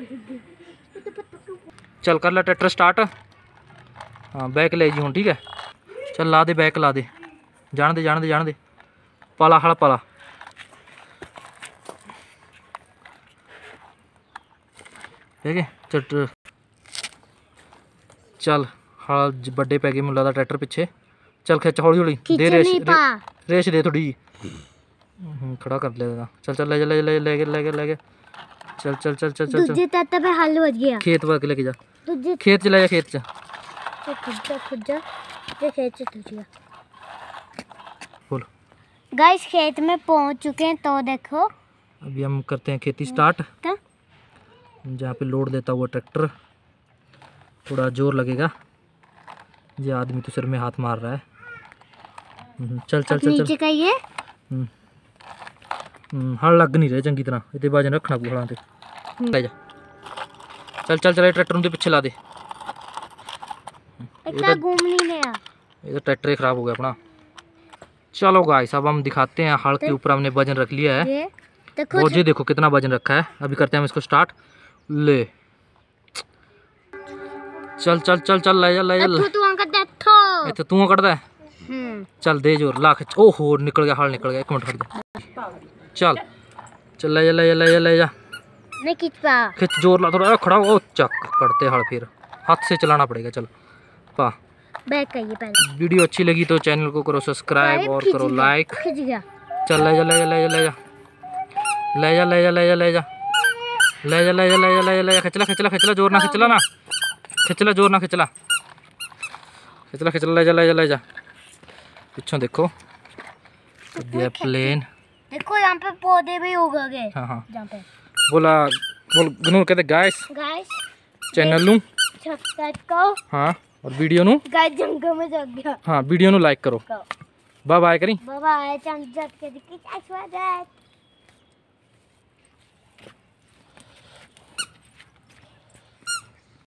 चल कर ला ट्रैक्टर स्टार्ट। हाँ बैक ले जी हूँ, ठीक है। चल ला दे बैक ला दे, जान दे जान दे जान दे। पाला हल पाला, ठीक है। चल हाँ बड़े पै गए मुझे लगता ट्रैक्टर पिछे। चल खिच हौली हौली दे रेस दे थोड़ी। खड़ा कर ले। चल चल ले जा ले ले ले ले ले ले। चल चल चल चल चल चल हल बज गया। खेत वर्ग लेके जा, खेत चला जा, खेत जा। बोलो गाइस खेत में पहुंच चुके हैं, तो देखो अभी हम करते हैं खेती स्टार्ट। जहाँ पे लोड देता हुआ ट्रैक्टर, थोड़ा जोर लगेगा। ये आदमी तो सिर में हाथ मार रहा है। चल चल चल नीचे का ये हल लग नहीं रहे चंगी तरह, इतने वजन रखना पू हलां ते। ले जा चल चल चल ट्रैक्टर उनके पीछे ला दे। इतना घूम नहीं गया, ये तो ट्रैक्टर ही खराब हो गया अपना। चलो गाइस अब हम दिखाते हैं हल के ऊपर हमने वजन रख लिया है। वो जी देखो कितना वजन रखा है। अभी करते हैं हम इसको स्टार्ट। ले चल चल चल चल ले जा ले जा। तू कटदा है। चल दे जोर ला खिच। ओहो निकल गया, हल निकल गया। एक मिनट खड़ जा। चल चल ले जा ले जा ले जा ले जा। नहीं खींच पा, खिच जोर ला थोड़ा। खड़ा हो चक करते हल, फिर हाथ से चलाना पड़ेगा। चल पा बैक करिए पहले। वीडियो अच्छी लगी तो चैनल को करो सब्सक्राइब और करो लाइक। चल ले जा ले जा ले जा ले जा ले जा ले जा ले जा ले जा ले जा ले जा ले जा ले जा ले जा। खिचला खिचला खिचला जोर ना खिचला ना, खिचला जोर ना खिचला, खिचला खिचला ले जा ले जा ले जा। पिछों देखो दिया प्लेन। देखो यहाँ पे पौधे भी उग गए। हाँ हाँ जहाँ पे बोला बोल गनूर कहते गाइस चैनल नू सब्सक्राइब करो। हाँ और वीडियो नू गाइस जंगल में जा गया। हाँ वीडियो नू लाइक करो। बाय बाय करी। Bye bye.